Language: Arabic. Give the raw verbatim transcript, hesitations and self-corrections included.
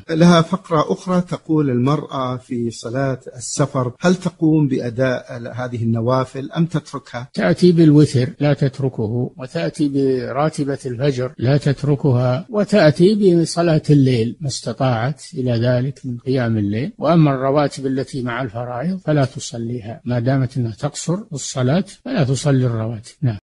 لها فقرة أخرى تقول: المرأة في صلاة السفر هل تقوم بأداء هذه النوافل أم تتركها؟ تأتي بالوتر لا تتركه، وتأتي براتبة الفجر لا تتركها، وتأتي بصلاة الليل ما استطاعت إلى ذلك من قيام الليل. وأما الرواتب التي مع الفرائض فلا تصليها، ما دامت أنها تقصر الصلاة فلا تصلي الرواتب. نعم.